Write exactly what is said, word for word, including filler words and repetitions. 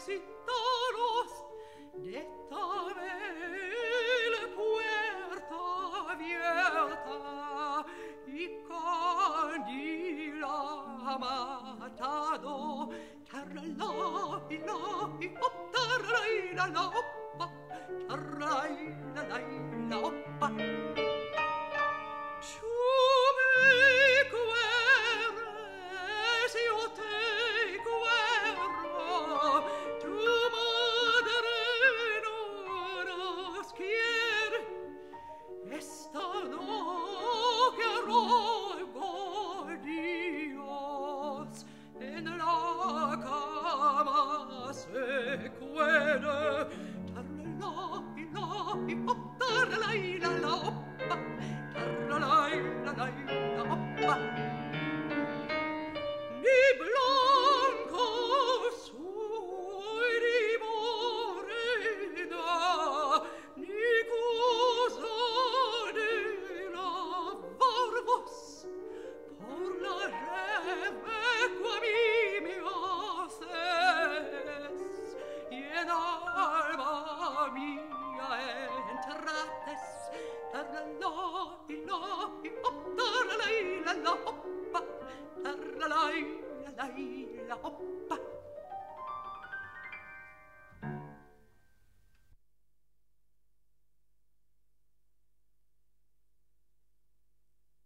recitaros de esta bella puerta abierta y candila matado tarla y la y hop tarla y la la hoppa tarla y la la y la hoppa. La hoppa,